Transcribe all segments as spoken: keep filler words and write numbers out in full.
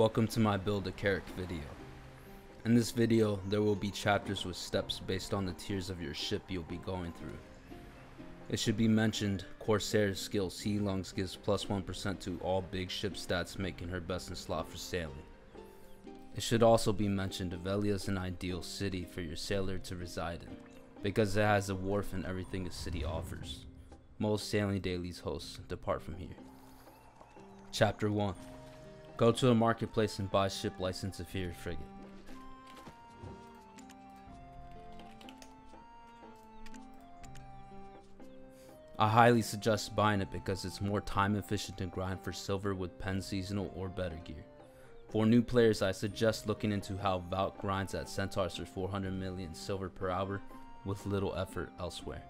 Welcome to my build a Carrack video. In this video there will be chapters with steps based on the tiers of your ship you'll be going through. It should be mentioned Corsair skill Sea Lungs gives plus one percent to all big ship stats, making her best in slot for sailing. It should also be mentioned Oquilla is an ideal city for your sailor to reside in, because it has a wharf and everything a city offers. Most sailing dailies hosts depart from here. Chapter one. Go to a marketplace and buy ship license if you're a frigate. I highly suggest buying it because it's more time efficient to grind for silver with pen seasonal or better gear. For new players, I suggest looking into how Valk grinds at Centaurs for four hundred million silver per hour with little effort elsewhere.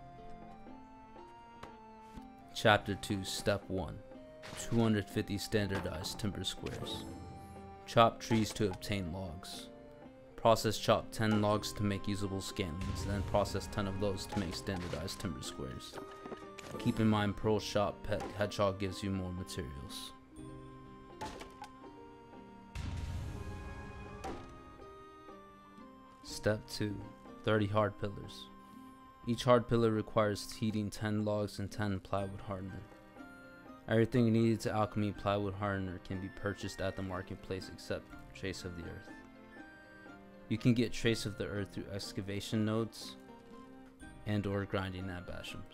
Chapter two, Step one. two hundred fifty standardized timber squares. Chop trees to obtain logs. Process chop ten logs to make usable scantlings, then process ten of those to make standardized timber squares. Keep in mind Pearl Shop Pet Hedgehog gives you more materials. Step two. thirty hard pillars. Each hard pillar requires heating ten logs and ten plywood hardener. Everything needed to alchemy plywood hardener can be purchased at the marketplace except Trace of the Earth. You can get Trace of the Earth through excavation nodes and or grinding at Basham's.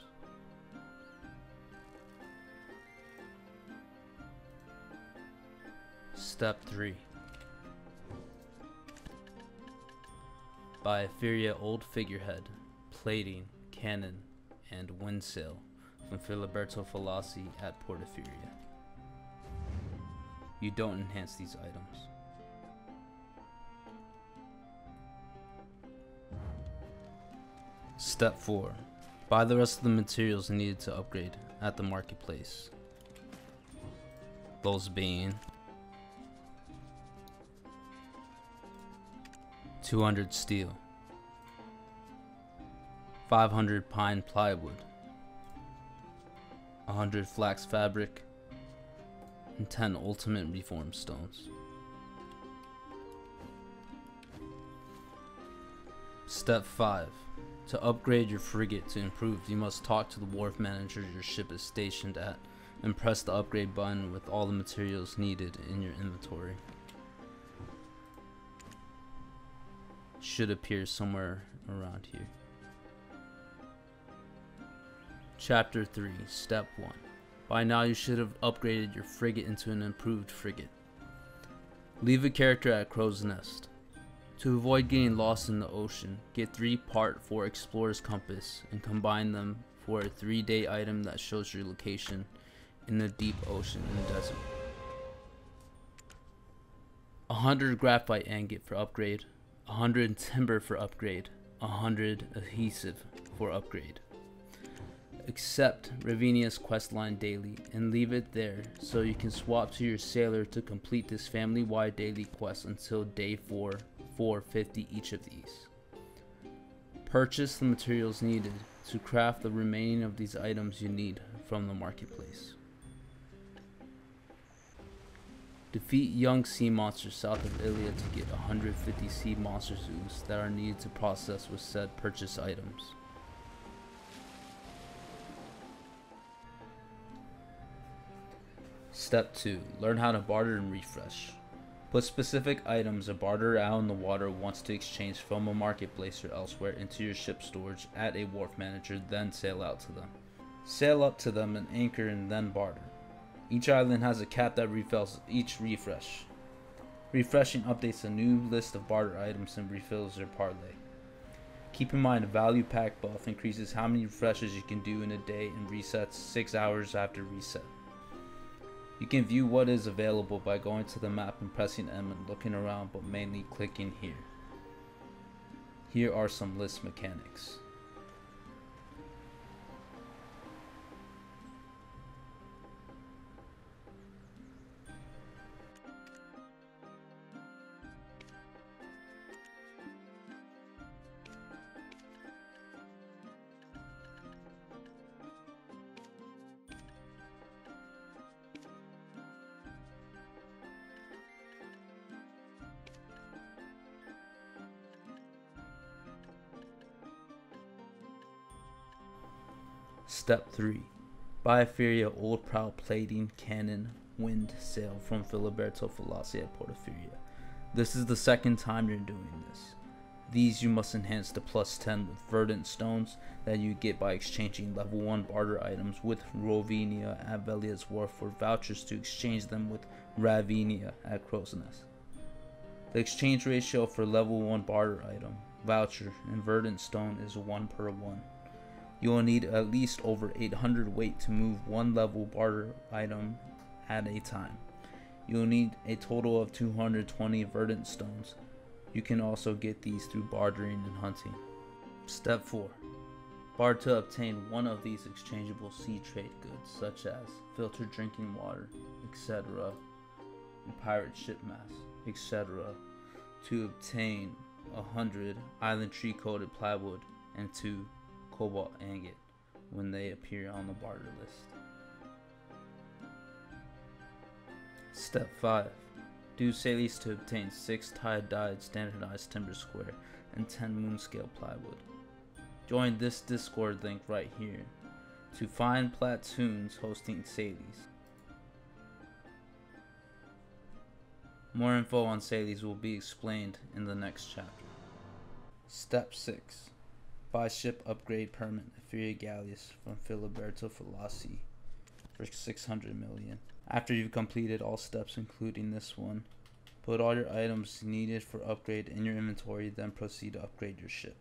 Step three. Buy Epheria old figurehead, plating, cannon, and windsail from Filiberto Falassi at Port Epheria. You don't enhance these items. Step four. Buy the rest of the materials needed to upgrade at the marketplace. Those being two hundred steel, five hundred pine plywood, one hundred flax fabric, and ten ultimate reform stones. Step five. To upgrade your frigate to improved, you must talk to the wharf manager your ship is stationed at and press the upgrade button with all the materials needed in your inventory. Should appear somewhere around here. Chapter three, Step one. By now you should have upgraded your frigate into an improved frigate. Leave a character at Crow's Nest. To avoid getting lost in the ocean, get three part four Explorer's Compass and combine them for a three day item that shows your location in the deep ocean and desert. one hundred graphite ingot for upgrade, one hundred timber for upgrade, one hundred adhesive for upgrade. Accept Ravinia's questline daily and leave it there so you can swap to your sailor to complete this family-wide daily quest until day four, four fifty each of these. Purchase the materials needed to craft the remaining of these items you need from the marketplace. Defeat young sea monsters south of Oquilla to get one hundred fifty sea monster zoos that are needed to process with said purchase items. Step two. Learn how to barter and refresh. Put specific items a barter out in the water wants to exchange from a marketplace or elsewhere into your ship storage at a wharf manager, then sail out to them. Sail up to them and anchor and then barter. Each island has a cap that refills each refresh. Refreshing updates a new list of barter items and refills your parlay. Keep in mind a value pack buff increases how many refreshes you can do in a day and resets six hours after reset. You can view what is available by going to the map and pressing M and looking around, but mainly clicking here. Here are some list mechanics. Step three. Buy Epheria old prow plating, cannon, wind, sail from Filiberto Fallaci at Port Epheria. This is the second time you're doing this. These you must enhance to plus ten with verdant stones that you get by exchanging level one barter items with Rovinia at Velia's Wharf for vouchers to exchange them with Ravinia at Crow's Nest. The exchange ratio for level one barter item, voucher, and verdant stone is one per one. You will need at least over eight hundred weight to move one level barter item at a time. You will need a total of two hundred twenty verdant stones. You can also get these through bartering and hunting. Step four. Barter to obtain one of these exchangeable sea trade goods such as filtered drinking water, et cetera, and pirate ship mass, et cetera, to obtain one hundred island tree coated plywood and two cobalt agate when they appear on the barter list. Step five. Do sailies to obtain six tie-dyed standardized timber square and ten moonscale plywood. Join this Discord link right here to find platoons hosting sailies. More info on sailies will be explained in the next chapter. Step six. Buy ship upgrade permit Epheria galleass from Filiberto Fallaci for six hundred million. After you've completed all steps including this one, put all your items needed for upgrade in your inventory, then proceed to upgrade your ship.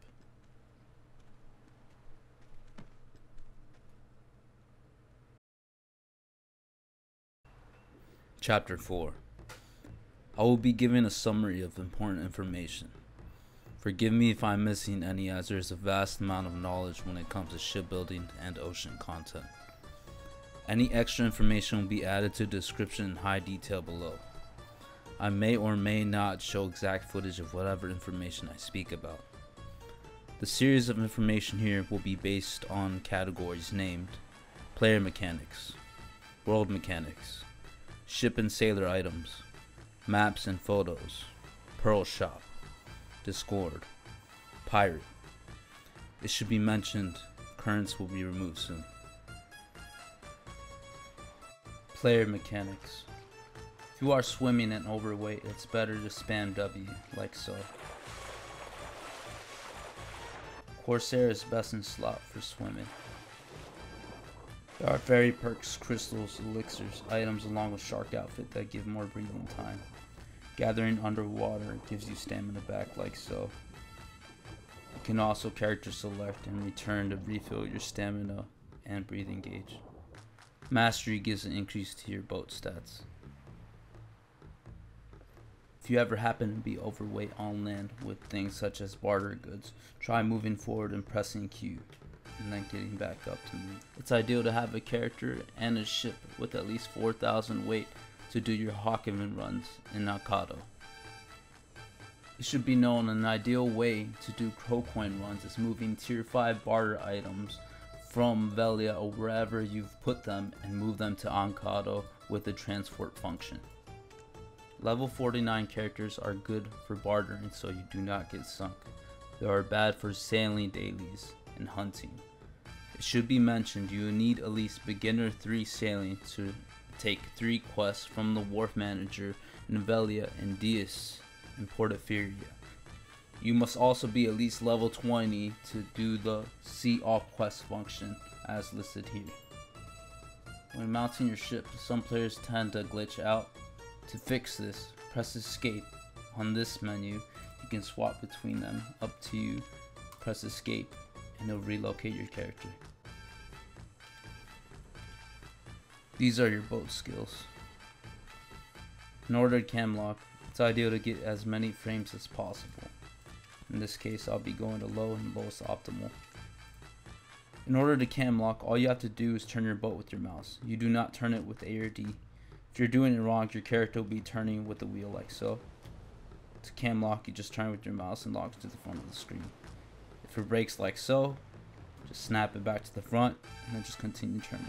Chapter four. I will be giving a summary of important information. Forgive me if I'm missing any, as there is a vast amount of knowledge when it comes to shipbuilding and ocean content. Any extra information will be added to the description in high detail below. I may or may not show exact footage of whatever information I speak about. The series of information here will be based on categories named player mechanics, world mechanics, ship and sailor items, maps and photos, pearl shop, Discord, pirate. It should be mentioned currents will be removed soon. Player mechanics. If you are swimming and overweight, it's better to spam W, like so. Corsair is best in slot for swimming. There are fairy perks, crystals, elixirs, items along with shark outfit that give more breathing time. Gathering underwater gives you stamina back, like so. You can also character select and return to refill your stamina and breathing gauge. Mastery gives an increase to your boat stats. If you ever happen to be overweight on land with things such as barter goods, try moving forward and pressing Q, and then getting back up to move. It's ideal to have a character and a ship with at least four thousand weight to do your Hawkman runs in Nakado. It should be known an ideal way to do Crowcoin runs is moving tier five barter items from Velia or wherever you've put them and move them to Ankado with the transport function. Level forty-nine characters are good for bartering so you do not get sunk. They are bad for sailing dailies and hunting. It should be mentioned you need at least beginner three sailing to take three quests from the wharf manager in Velia and Dias in Port Epheria. You must also be at least level twenty to do the see all quest function as listed here. When mounting your ship, some players tend to glitch out. To fix this, press escape. On this menu, you can swap between them. Up to you. Press escape and it'll relocate your character. These are your boat skills. In order to cam lock, it's ideal to get as many frames as possible. In this case, I'll be going to low and lowest optimal. In order to cam lock, all you have to do is turn your boat with your mouse. You do not turn it with A or D. If you're doing it wrong, your character will be turning with the wheel like so. To cam lock, you just turn with your mouse and lock to the front of the screen. If it breaks like so, just snap it back to the front and then just continue turning.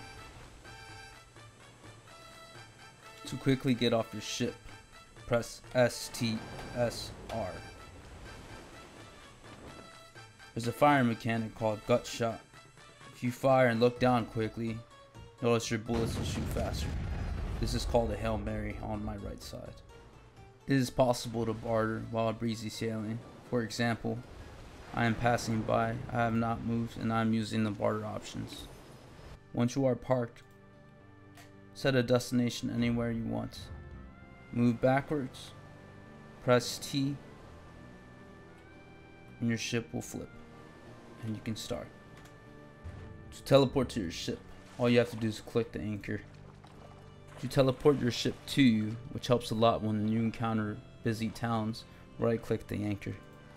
To quickly get off your ship, press S T S R. There's a fire mechanic called gut shot. If you fire and look down quickly, notice your bullets will shoot faster. This is called a Hail Mary on my right side. It is possible to barter while breezy sailing. For example, I am passing by, I have not moved, and I am using the barter options. Once you are parked, set a destination anywhere you want. Move backwards, press T, and your ship will flip, and you can start. To teleport to your ship, all you have to do is click the anchor. To teleport your ship to you, which helps a lot when you encounter busy towns, right click the anchor.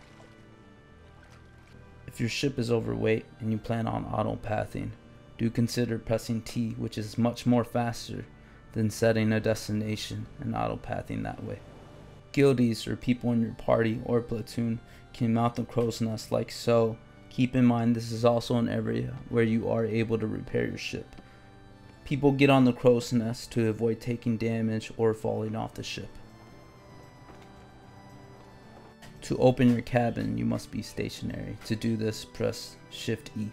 If your ship is overweight and you plan on auto-pathing, do consider pressing T, which is much more faster than setting a destination and auto-pathing that way. Guildies or people in your party or platoon can mount the crow's nest like so. Keep in mind this is also an area where you are able to repair your ship. People get on the crow's nest to avoid taking damage or falling off the ship. To open your cabin, you must be stationary. To do this, press Shift E.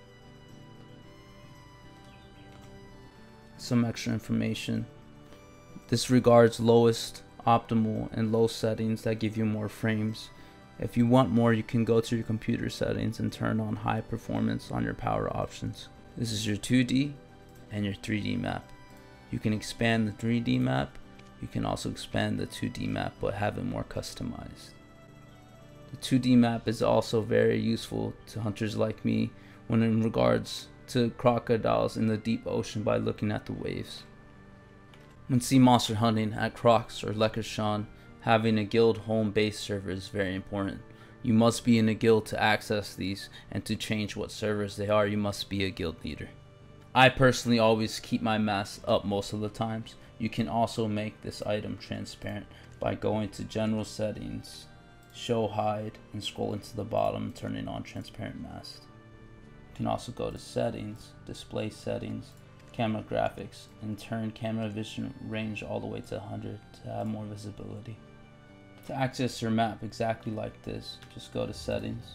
Some extra information. This regards lowest, optimal, and low settings that give you more frames. If you want more, you can go to your computer settings and turn on high performance on your power options. This is your two D and your three D map. You can expand the three D map. You can also expand the two D map, but have it more customized. The two D map is also very useful to hunters like me when in regards to crocodiles in the deep ocean by looking at the waves. When sea monster hunting at Crocs or Lekkershan, having a guild home base server is very important. You must be in a guild to access these, and to change what servers they are, you must be a guild leader. I personally always keep my mask up most of the times. You can also make this item transparent by going to general settings, show hide, and scrolling to the bottom, turning on transparent mask. You can also go to settings, display settings, camera graphics, and turn camera vision range all the way to one hundred to have more visibility. To access your map exactly like this, just go to settings,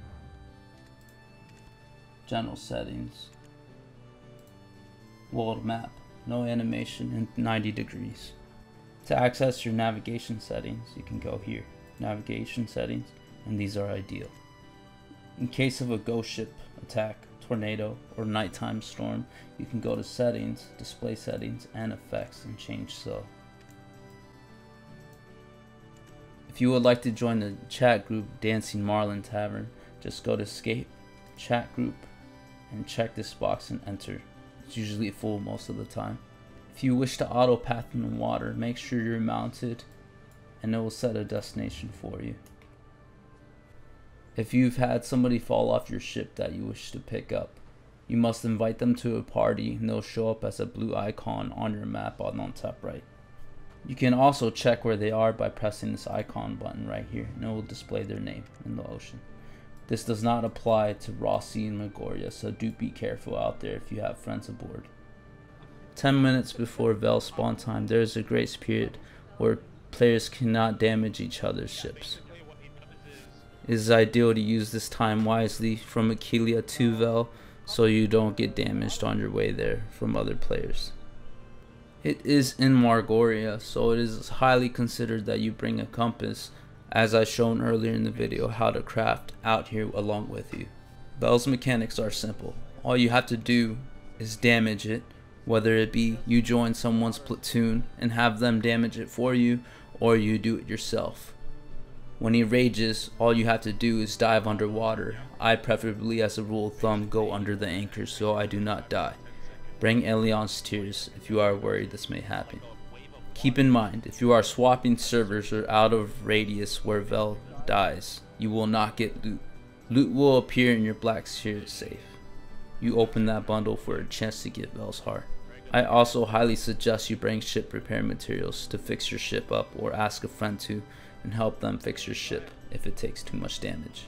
general settings, world map, no animation, and ninety degrees. To access your navigation settings, you can go here, navigation settings, and these are ideal. In case of a ghost ship attack, tornado, or nighttime storm, you can go to settings, display settings, and effects and change so. If you would like to join the chat group Dancing Marlin Tavern, just go to escape, chat group, and check this box and enter. It's usually full most of the time. If you wish to auto path in the water, make sure you're mounted and it will set a destination for you. If you've had somebody fall off your ship that you wish to pick up, you must invite them to a party and they'll show up as a blue icon on your map on the top right. You can also check where they are by pressing this icon button right here, and it will display their name in the ocean. This does not apply to Rossi and Magoria, so do be careful out there if you have friends aboard. ten minutes before Vel spawn time, there is a grace period where players cannot damage each other's ships. It is ideal to use this time wisely from Oquilla to Vel so you don't get damaged on your way there from other players. It is in Margoria, so it is highly considered that you bring a compass, as I shown earlier in the video how to craft out here along with you. Vel's mechanics are simple. All you have to do is damage it, whether it be you join someone's platoon and have them damage it for you, or you do it yourself. When he rages, all you have to do is dive underwater. I preferably, as a rule of thumb, go under the anchor so I do not die. Bring Elion's Tears if you are worried this may happen. Keep in mind, if you are swapping servers or out of radius where Vel dies, you will not get loot. Loot will appear in your black spirit safe. You open that bundle for a chance to get Vel's heart. I also highly suggest you bring ship repair materials to fix your ship up, or ask a friend to and help them fix your ship if it takes too much damage.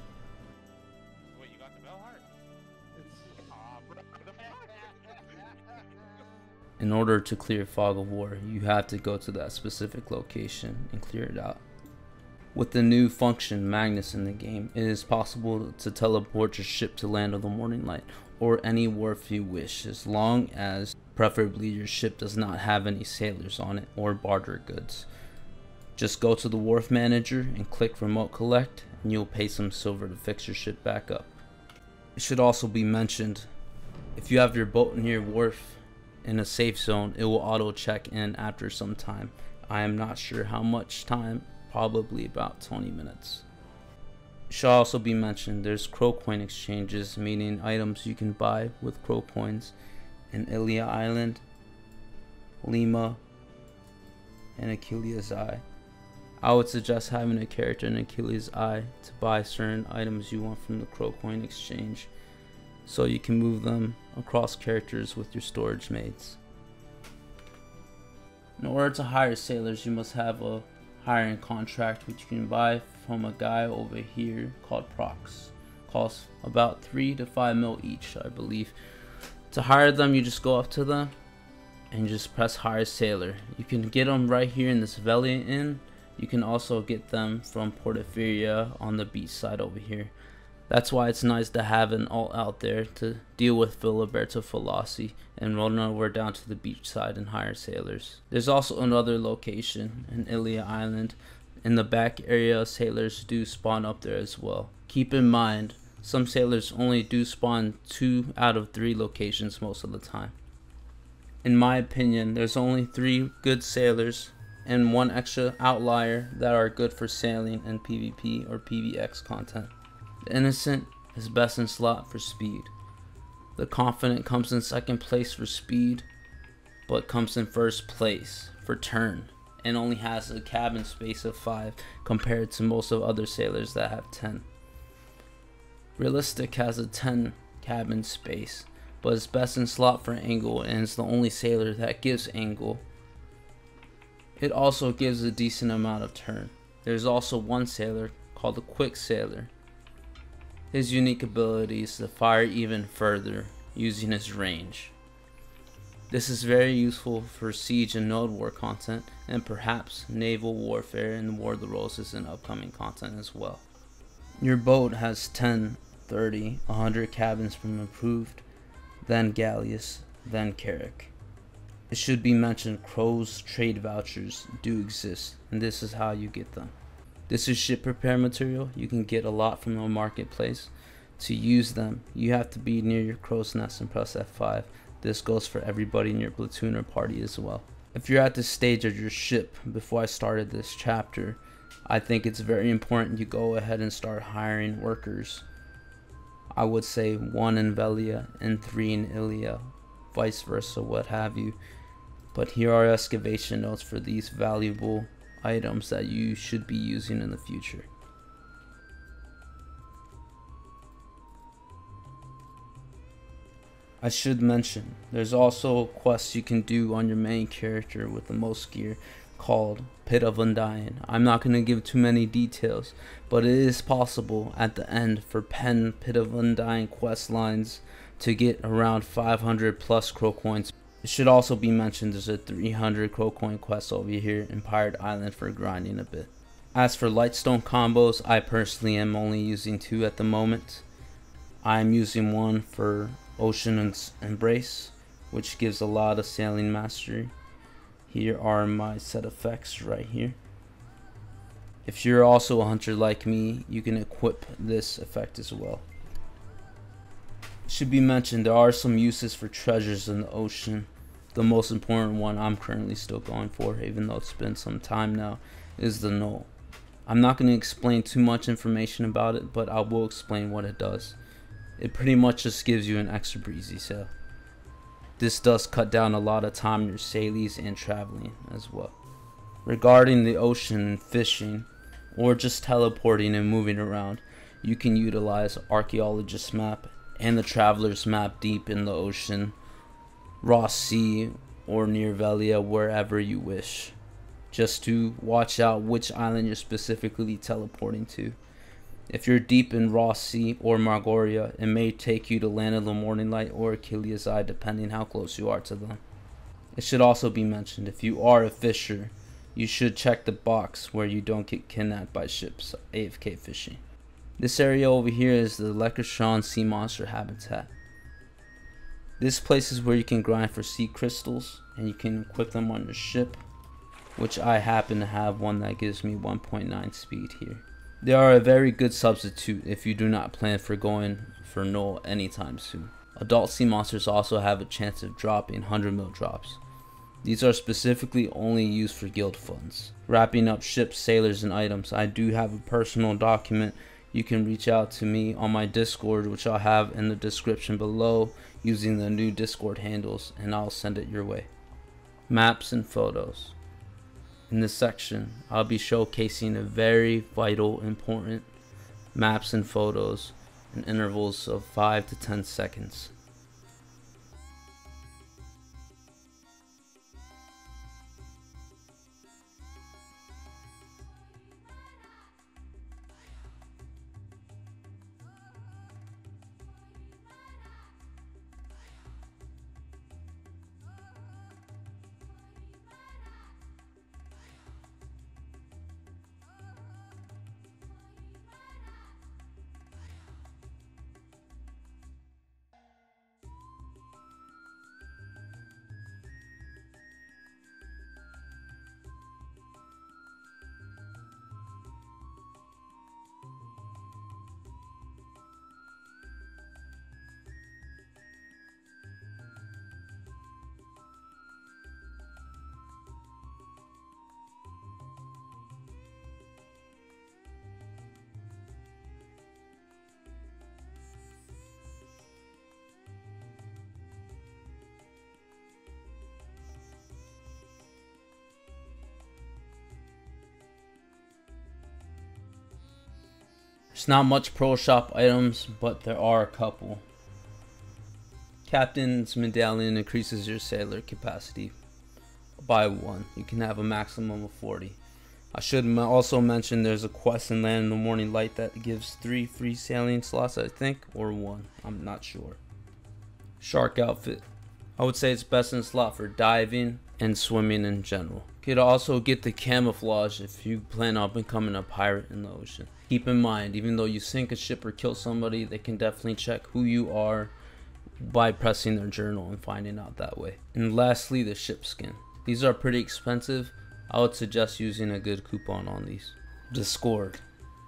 In order to clear Fog of War, you have to go to that specific location and clear it out. With the new function Magnus in the game, it is possible to teleport your ship to Land of the Morning Light, or any wharf you wish, as long as preferably your ship does not have any sailors on it or barter goods. Just go to the wharf manager and click remote collect, and you'll pay some silver to fix your ship back up. It should also be mentioned, if you have your boat near your wharf in a safe zone, it will auto check in after some time. I am not sure how much time, probably about twenty minutes. It should also be mentioned there's crow coin exchanges, meaning items you can buy with crow coins in Oquilla Island, Lima, and Oquilla's Eye. I would suggest having a character in Oquilla's Eye to buy certain items you want from the crow coin exchange, so you can move them across characters with your storage mates. In order to hire sailors, you must have a hiring contract, which you can buy from a guy over here called Prox. Costs about three to five mil each, I believe. To hire them, you just go up to them and just press hire sailor. You can get them right here in this Velia Inn. You can also get them from Port Epheria on the beach side over here. That's why it's nice to have an alt out there to deal with Filiberto Falassi and run over down to the beach side and hire sailors. There's also another location in Oquilla Island. In the back area, sailors do spawn up there as well. Keep in mind, some sailors only do spawn two out of three locations most of the time. In my opinion, there's only three good sailors and one extra outlier that are good for sailing and PvP or P V X content. The Innocent is best in slot for speed. The Confident comes in second place for speed, but comes in first place for turn, and only has a cabin space of five compared to most of other sailors that have ten. Realistic has a ten cabin space, but is best in slot for angle and is the only sailor that gives angle. It also gives a decent amount of turn. There's also one sailor called the Quick Sailor. His unique ability is to fire even further using his range. This is very useful for siege and node war content, and perhaps naval warfare and War of the Roses in upcoming content as well. Your boat has ten, thirty, one hundred cabins from improved, then galleass, then Carrack. It should be mentioned Crow's trade vouchers do exist, and this is how you get them. This is ship repair material. You can get a lot from the marketplace. To use them, you have to be near your crow's nest and press F five. This goes for everybody in your platoon or party as well. If you're at this stage of your ship, before I started this chapter, I think it's very important you go ahead and start hiring workers. I would say one in Velia and three in Oquilla, vice versa, what have you. But here are excavation notes for these valuable items that you should be using in the future. I should mention, there's also quests you can do on your main character with the most gear called Pit of Undying. I'm not going to give too many details, but it is possible at the end for pen Pit of Undying quest lines to get around five hundred plus crow coins. It should also be mentioned there's a three hundred crow coin quest over here in Pirate Island for grinding a bit. As for lightstone combos, I personally am only using two at the moment. I'm using one for Ocean Embrace, which gives a lot of sailing mastery. Here are my set effects right here. If you're also a hunter like me, you can equip this effect as well. It should be mentioned there are some uses for treasures in the ocean. The most important one I'm currently still going for, even though it's been some time now, is the knoll. I'm not going to explain too much information about it, but I will explain what it does. It pretty much just gives you an extra breezy sail. This does cut down a lot of time in your sailies and traveling as well. Regarding the ocean and fishing, or just teleporting and moving around, you can utilize Archaeologist's Map and the Traveler's Map deep in the ocean, Ross Sea, or near Velia, wherever you wish, just to watch out which island you're specifically teleporting to. If you're deep in Ross Sea or Margoria, it may take you to Land of the Morning Light or Oquilla's Eye, depending how close you are to them. It should also be mentioned, if you are a fisher, you should check the box where you don't get kidnapped by ships A F K fishing. This area over here is the Leprechaun Sea Monster habitat. This place is where you can grind for sea crystals and you can equip them on your ship, which I happen to have one that gives me one point nine speed here. They are a very good substitute if you do not plan for going for null anytime soon. Adult sea monsters also have a chance of dropping one hundred mil drops. These are specifically only used for guild funds. Wrapping up ships, sailors, and items, I do have a personal document. You can reach out to me on my Discord, which I'll have in the description below using the new Discord handles, and I'll send it your way. Maps and photos. In this section, I'll be showcasing a very vital, important maps and photos in intervals of five to ten seconds. There's not much pro shop items, but there are a couple. Captain's Medallion increases your sailor capacity by one. You can have a maximum of forty. I should also mention there's a quest in Land in the Morning Light that gives three free sailing slots, I think, or one. I'm not sure. Shark outfit. I would say it's best in slot for diving and swimming in general. You could also get the camouflage if you plan on becoming a pirate in the ocean. Keep in mind, even though you sink a ship or kill somebody, they can definitely check who you are by pressing their journal and finding out that way. And lastly, the ship skin. These are pretty expensive. I would suggest using a good coupon on these. Discord.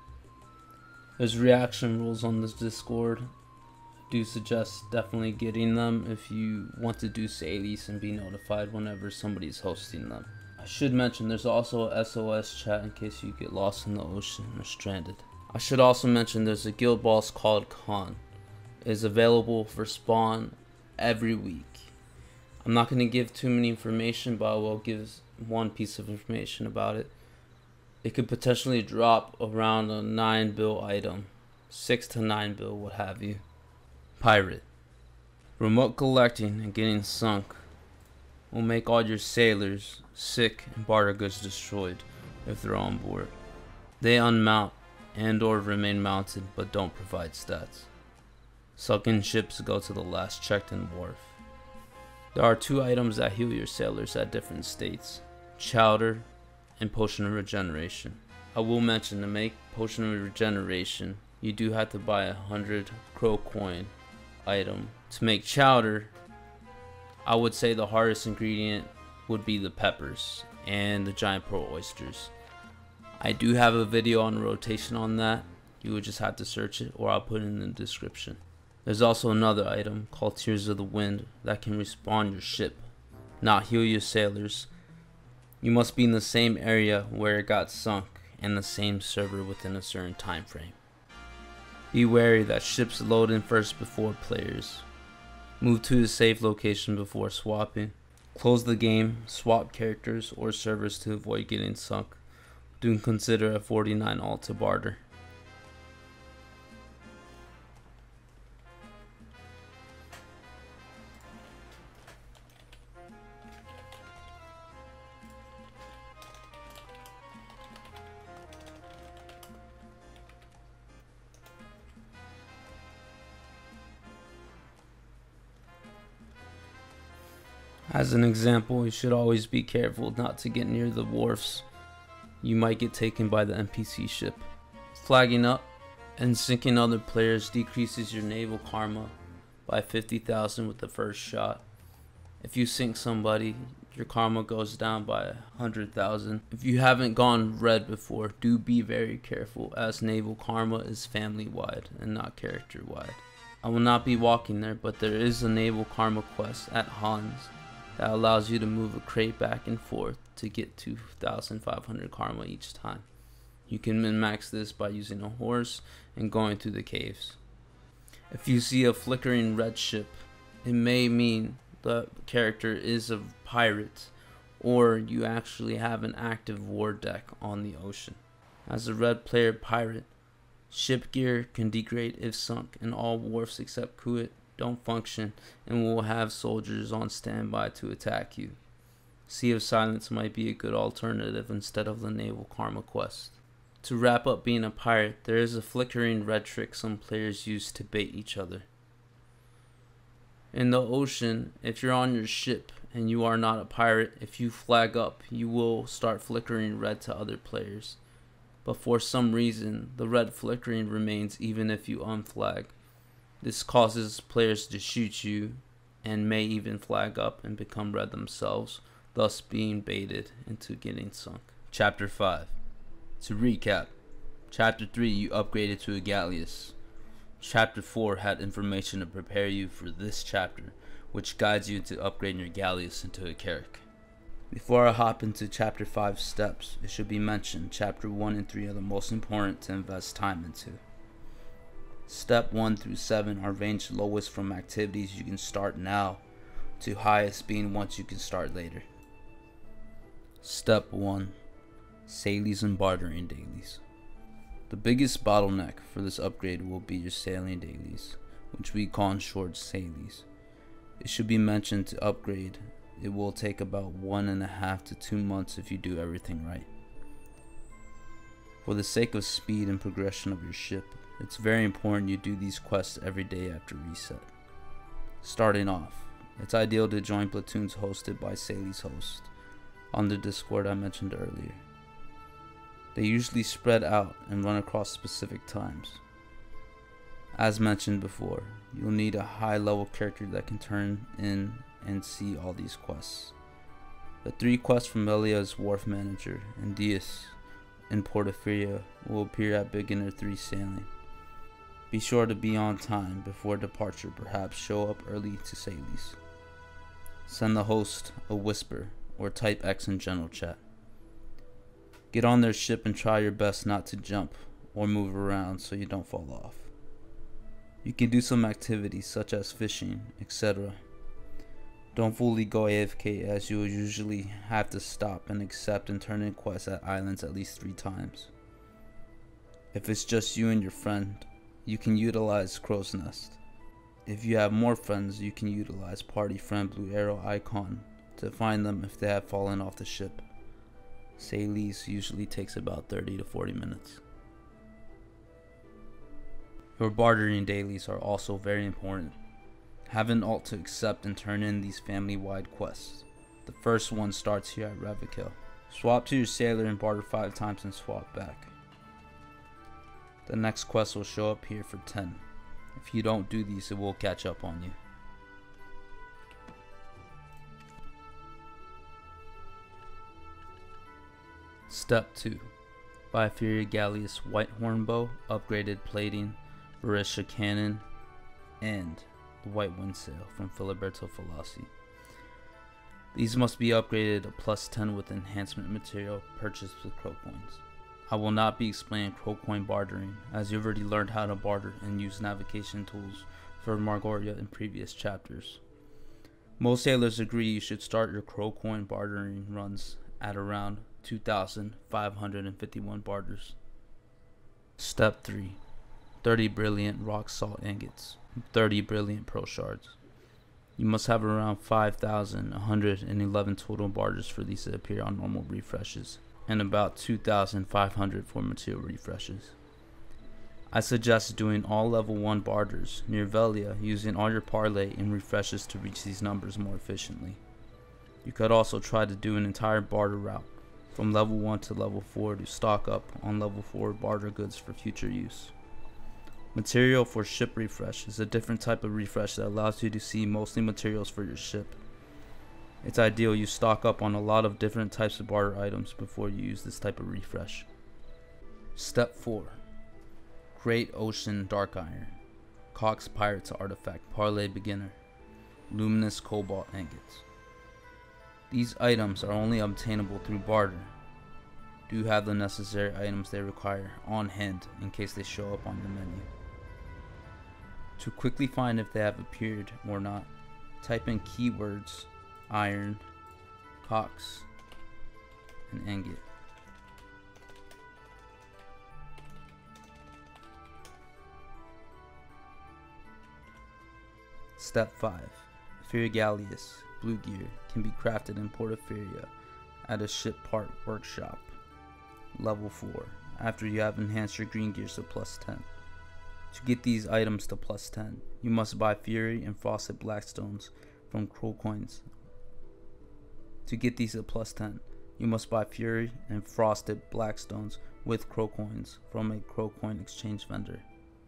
There's reaction rules on this Discord. I do suggest definitely getting them if you want to do sailies and be notified whenever somebody's hosting them. I should mention there's also a S O S chat in case you get lost in the ocean or stranded. I should also mention there's a guild boss called Khan. It is available for spawn every week. I'm not going to give too many information, but I will give one piece of information about it. It could potentially drop around a nine bill item, six to nine bill, what have you. Pirate. Remote collecting and getting sunk will make all your sailors sick and barter goods destroyed if they're on board. They unmount and or remain mounted but don't provide stats. Sunken ships go to the last checked in wharf. There are two items that heal your sailors at different states: chowder and potion of regeneration. I will mention, to make potion of regeneration you do have to buy a hundred crow coin item. To make chowder, I would say the hardest ingredient would be the peppers and the giant pearl oysters. I do have a video on rotation on that. You would just have to search it, or I'll put it in the description. There's also another item called Tears of the Wind that can respawn your ship, not heal your sailors. You must be in the same area where it got sunk and the same server within a certain time frame. Be wary that ships load in first before players. Move to a safe location before swapping. Close the game, swap characters or servers to avoid getting sunk. Do consider a forty-nine ult to barter. As an example, you should always be careful not to get near the wharfs. You might get taken by the N P C ship. Flagging up and sinking other players decreases your naval karma by fifty thousand with the first shot. If you sink somebody, your karma goes down by one hundred thousand. If you haven't gone red before, do be very careful, as naval karma is family wide and not character wide. I will not be walking there, but there is a naval karma quest at Hans that allows you to move a crate back and forth to get two thousand five hundred karma each time. You can min-max this by using a horse and going through the caves. If you see a flickering red ship, it may mean the character is a pirate, or you actually have an active war deck on the ocean. As a red player pirate, ship gear can degrade if sunk, and all wharfs except Kuwait don't function and will have soldiers on standby to attack you. Sea of Silence might be a good alternative instead of the naval karma quest. To wrap up being a pirate, there is a flickering red trick some players use to bait each other. In the ocean, if you're on your ship and you are not a pirate, if you flag up, you will start flickering red to other players. But for some reason, the red flickering remains even if you unflag. This causes players to shoot you and may even flag up and become red themselves, thus being baited into getting sunk. Chapter five. To recap, Chapter three you upgraded to a galleass. Chapter four had information to prepare you for this chapter, which guides you into upgrading your galleass into a Carrack. Before I hop into Chapter five steps, it should be mentioned Chapter one and three are the most important to invest time into. Step one through seven are ranged lowest from activities you can start now to highest being ones you can start later. Step one. Sailies and bartering dailies. The biggest bottleneck for this upgrade will be your sailing dailies, which we call in short sailies. It should be mentioned to upgrade, it will take about one and a half to two months if you do everything right. For the sake of speed and progression of your ship, it's very important you do these quests every day after reset. Starting off, it's ideal to join platoons hosted by sailies host on the Discord I mentioned earlier. They usually spread out and run across specific times. As mentioned before, you'll need a high level character that can turn in and see all these quests. The three quests from Elia's Wharf Manager and Diaz in Port Epheria will appear at Beginner three Sailing. Be sure to be on time before departure, perhaps show up early to sailies. Send the host a whisper or type X in general chat. Get on their ship and try your best not to jump or move around so you don't fall off. You can do some activities such as fishing, et cetera. Don't fully go A F K, as you will usually have to stop and accept and turn in quests at islands at least three times. If it's just you and your friend, you can utilize Crow's Nest. If you have more friends, you can utilize Party Friend Blue Arrow icon to find them if they have fallen off the ship. Sailies usually takes about thirty to forty minutes. Your bartering dailies are also very important. Have an alt to accept and turn in these family-wide quests. The first one starts here at Revikel. Swap to your sailor and barter five times and swap back. The next quest will show up here for ten. If you don't do these, it will catch up on you. Step two. Buy Epheria Galleass White Hornbow, upgraded plating, Barisha Cannon, and the White Windsail from Filiberto Falassi. These must be upgraded to plus ten with enhancement material purchased with Crow Coins. I will not be explaining Crow Coin bartering, as you've already learned how to barter and use navigation tools for Margoria in previous chapters. Most sailors agree you should start your Crow Coin bartering runs at around two thousand five hundred fifty-one barters. Step three. thirty brilliant rock salt ingots, thirty brilliant pearl shards. You must have around five thousand one hundred eleven total barters for these to appear on normal refreshes, and about two thousand five hundred for material refreshes. I suggest doing all level one barters near Velia, using all your parlay and refreshes to reach these numbers more efficiently. You could also try to do an entire barter route from level one to level four to stock up on level four barter goods for future use. Material for ship refresh is a different type of refresh that allows you to see mostly materials for your ship. It's ideal you stock up on a lot of different types of barter items before you use this type of refresh. Step four. Great Ocean Dark Iron, Cox Pirates Artifact Parlay Beginner, Luminous Cobalt Ingots. These items are only obtainable through barter. Do have the necessary items they require on hand in case they show up on the menu. To quickly find if they have appeared or not, type in keywords iron, cox, and ingot. Step five. Epheria galleass blue gear can be crafted in Port Epheria at a ship part workshop. Level four. After you have enhanced your green gears to plus ten. To get these items to plus ten, you must buy Fury and Frosted Blackstones from Crow Coins. To get these at plus ten, you must buy Fury and Frosted Blackstones with Crow Coins from a Crow Coin exchange vendor.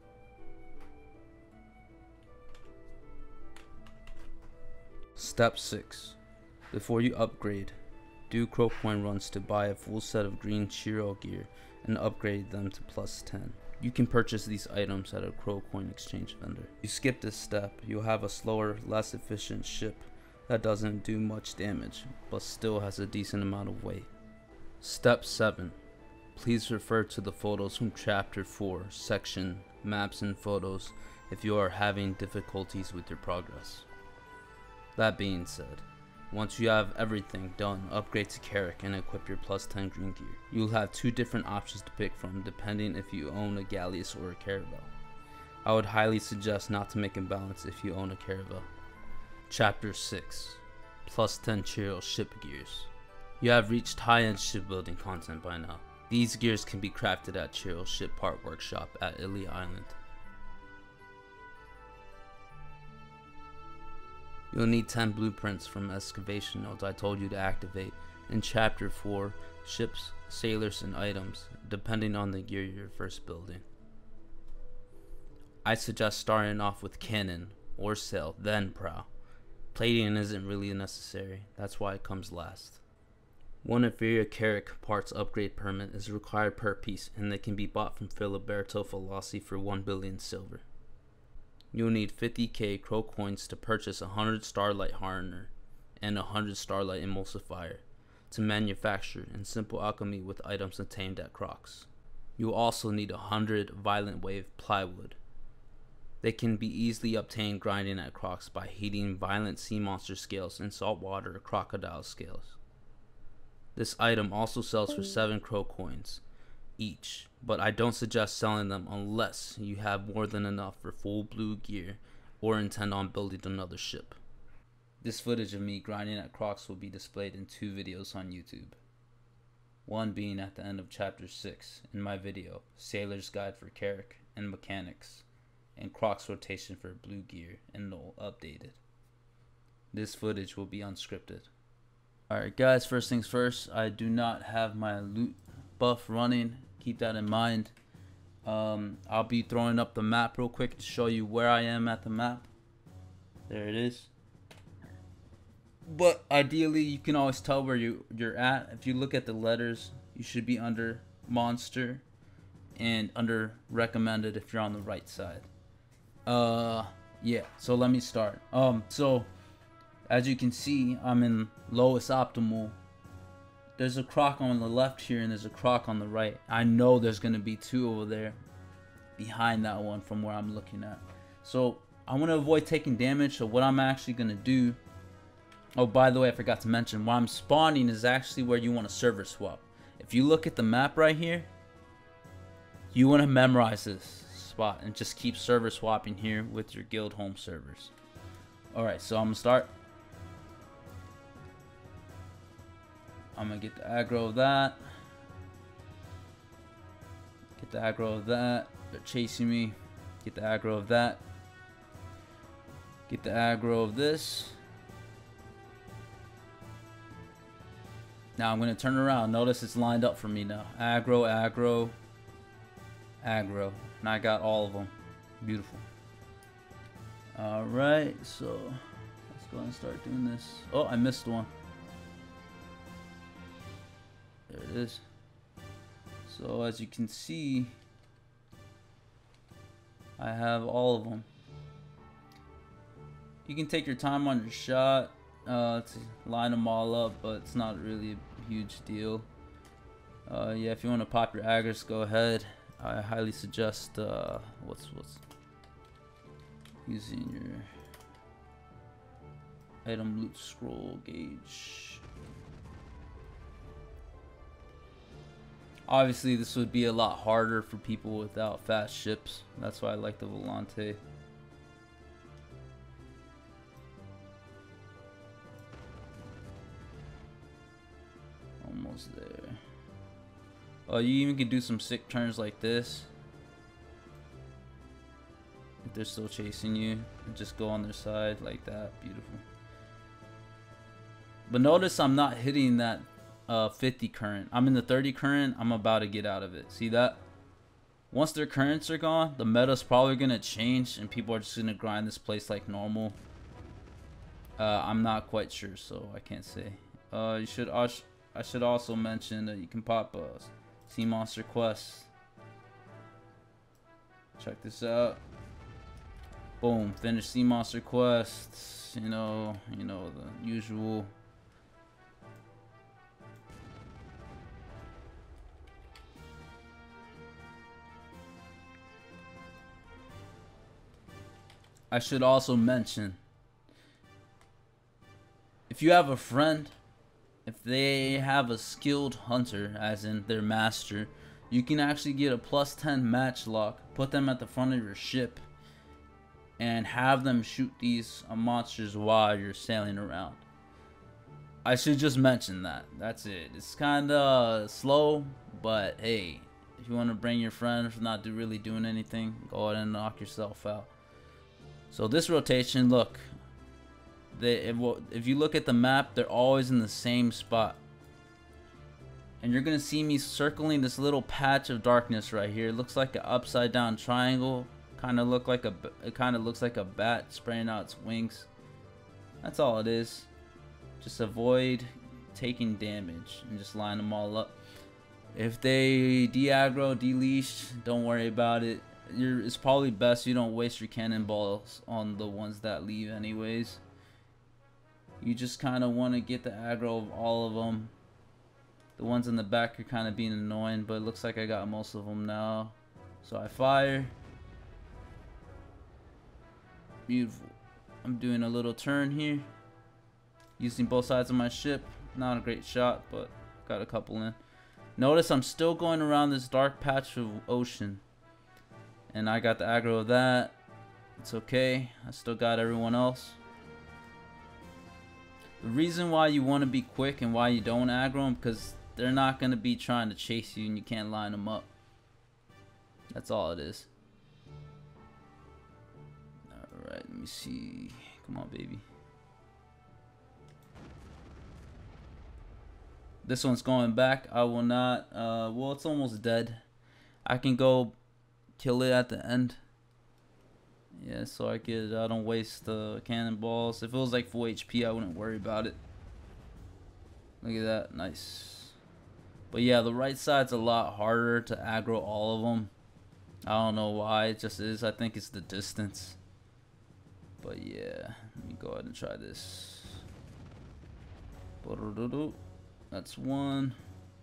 Step six. Before you upgrade, do Crow Coin runs to buy a full set of green Chiro gear and upgrade them to plus ten. You can purchase these items at a Crow Coin exchange vendor. If you skip this step, you'll have a slower, less efficient ship that doesn't do much damage, but still has a decent amount of weight. Step seven. Please refer to the photos from Chapter four, section Maps and Photos if you are having difficulties with your progress. That being said, once you have everything done, upgrade to Carrack and equip your plus ten green gear. You'll have two different options to pick from depending if you own a galleass or a caravel. I would highly suggest not to make a balance if you own a caravel. Chapter six. Plus ten Chiro ship gears. You have reached high-end shipbuilding content by now. These gears can be crafted at Chiro Ship Part Workshop at Oquilla Island. You'll need ten blueprints from excavation nodes I told you to activate in Chapter four, Ships, Sailors, and Items, depending on the gear you're first building. I suggest starting off with cannon or sail, then prow. Plating isn't really necessary, that's why it comes last. One Epheria Carrack parts upgrade permit is required per piece, and they can be bought from Filiberto Falassi for one billion silver. You'll need fifty K Crow Coins to purchase one hundred Starlight Hardener and one hundred Starlight Emulsifier to manufacture in simple alchemy with items obtained at Crocs. You'll also need one hundred Violent Wave Plywood. They can be easily obtained grinding at Crocs by heating violent sea monster scales in saltwater crocodile scales. This item also sells for seven Crow Coins each, but I don't suggest selling them unless you have more than enough for full blue gear or intend on building another ship. This footage of me grinding at Crocs will be displayed in two videos on YouTube. One being at the end of Chapter six in my video, Sailor's Guide for Carrack and Mechanics, and Crocs rotation for blue gear and null updated. This footage will be unscripted. Alright guys, first things first, I do not have my loot buff running. Keep that in mind. Um, I'll be throwing up the map real quick to show you where I am at the map. There it is. But ideally, you can always tell where you, you're at. If you look at the letters, you should be under monster and under recommended if you're on the right side. Uh, yeah, so let me start. Um, so as you can see, I'm in lowest optimal. There's a croc on the left here and there's a croc on the right. I know there's going to be two over there behind that one from where I'm looking at. So I want to avoid taking damage. So what I'm actually going to do. Oh, by the way, I forgot to mention. Where I'm spawning is actually where you want to server swap. If you look at the map right here, you want to memorize this spot and just keep server swapping here with your guild home servers. Alright, so I'm going to start. I'm gonna get the aggro of that. Get the aggro of that. They're chasing me. Get the aggro of that. Get the aggro of this. Now I'm gonna turn around. Notice it's lined up for me now. Aggro, aggro, aggro. And I got all of them. Beautiful. Alright, so let's go and start doing this. Oh, I missed one. There it is. So as you can see, I have all of them. You can take your time on your shot uh, to line them all up, but it's not really a huge deal. Uh, yeah, if you want to pop your aggers, go ahead. I highly suggest uh, what's what's using your item loot scroll gauge. Obviously, this would be a lot harder for people without fast ships. That's why I like the Volante. Almost there. Oh, you even can do some sick turns like this. If they're still chasing you, and just go on their side like that. Beautiful. But notice I'm not hitting that uh, fifty current. I'm in the thirty current. I'm about to get out of it. See that? Once their currents are gone, the meta's probably going to change and people are just going to grind this place like normal. Uh, I'm not quite sure, so I can't say. Uh, you should I should also mention that you can pop a Sea Monster quest. Check this out. Boom, finish Sea Monster quests. You know, you know the usual. I should also mention, if you have a friend, if they have a skilled hunter, as in their master, you can actually get a plus ten match lock, put them at the front of your ship, and have them shoot these uh, monsters while you're sailing around. I should just mention that. That's it. It's kind of slow, but hey, if you want to bring your friend for not do really doing anything, go ahead and knock yourself out. So this rotation, look, they, if, if you look at the map, they're always in the same spot. And you're going to see me circling this little patch of darkness right here. It looks like an upside down triangle. Kind of look like a, it kind of looks like a bat spraying out its wings. That's all it is. Just avoid taking damage and just line them all up. If they de-aggro, de-leash, don't worry about it. You're, it's probably best you don't waste your cannonballs on the ones that leave anyways. You just kind of want to get the aggro of all of them. The ones in the back are kind of being annoying, but it looks like I got most of them now. So I fire. Beautiful. I'm doing a little turn here, using both sides of my ship. Not a great shot, but got a couple in. Notice I'm still going around this dark patch of ocean. And I got the aggro of that. It's okay. I still got everyone else. The reason why you want to be quick and why you don't aggro them, because they're not going to be trying to chase you and you can't line them up. That's all it is. Alright, let me see. Come on, baby. This one's going back. I will not. Uh, well, it's almost dead. I can go kill it at the end. Yeah, so I could. I don't waste the uh, cannonballs. If it was like full H P, I wouldn't worry about it. Look at that, nice. But yeah, the right side's a lot harder to aggro all of them. I don't know why. It just is. I think it's the distance. But yeah, let me go ahead and try this. That's one.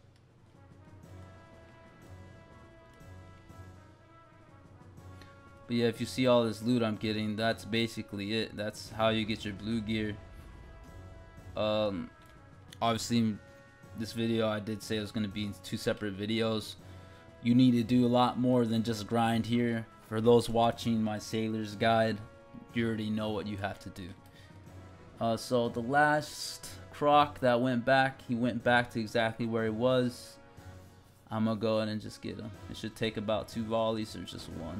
But yeah, if you see all this loot I'm getting, that's basically it. That's how you get your blue gear. Um, obviously, this video I did say it was going to be two separate videos. You need to do a lot more than just grind here. For those watching my sailor's guide, you already know what you have to do. Uh, so the last croc that went back, he went back to exactly where he was. I'm going to go ahead and just get him. It should take about two volleys or just one.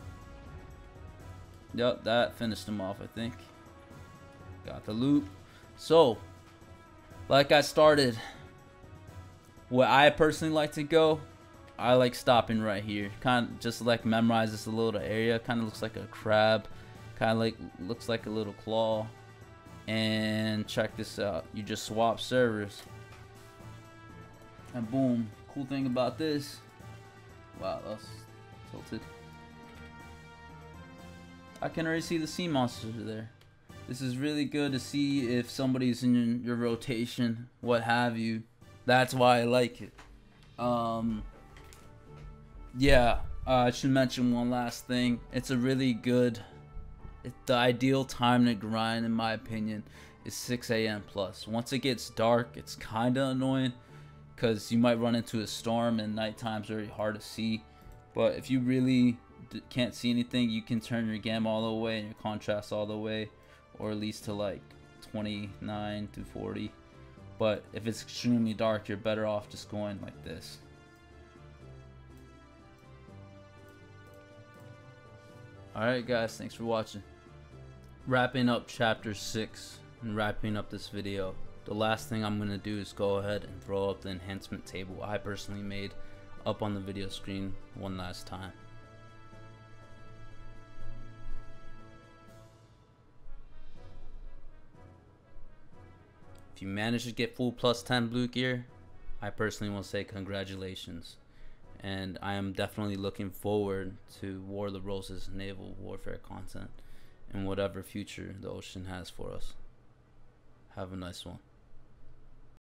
Yep, that finished him off, I think. Got the loot. So, like I started, what I personally like to go, I like stopping right here. Kind of just like memorize this little area. Kind of looks like a crab. Kind of like looks like a little claw. And check this out. You just swap servers. And boom. Cool thing about this. Wow, that's tilted. I can already see the sea monsters there. This is really good to see if somebody's in your rotation, what have you. That's why I like it. Um, yeah, uh, I should mention one last thing. It's a really good, it, the ideal time to grind, in my opinion, is six A M plus. Once it gets dark, it's kind of annoying because you might run into a storm and nighttime's very hard to see. But if you really d can't see anything, you can turn your gamma all the way and your contrast all the way, or at least to like twenty-nine to forty. But if it's extremely dark, you're better off just going like this. Alright guys, thanks for watching. Wrapping up chapter six and wrapping up this video. The last thing I'm going to do is go ahead and throw up the enhancement table I personally made up on the video screen one last time. If you manage to get full plus ten blue gear, I personally want to say congratulations. And I am definitely looking forward to War of the Roses naval warfare content and whatever future the ocean has for us. Have a nice one.